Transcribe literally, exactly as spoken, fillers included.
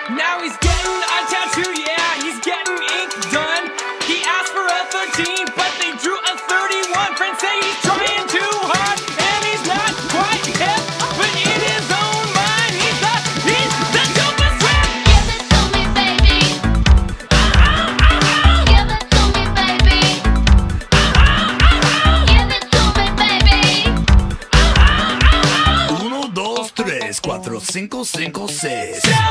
Now he's getting a tattoo, yeah, he's getting ink done. He asked for a thirteen, but they drew a thirty-one. Friends say he's trying too hard, and he's not quite hip, but in his own mind, he's the, he's the dopest rap. Give it to me, baby. Uh-huh, uh-huh. Give it to me, baby. Uh-huh, uh-huh. Give it to me, baby. Uh-huh, uh-huh. Uno, dos, tres, cuatro, cinco, cinco, seis. Seven.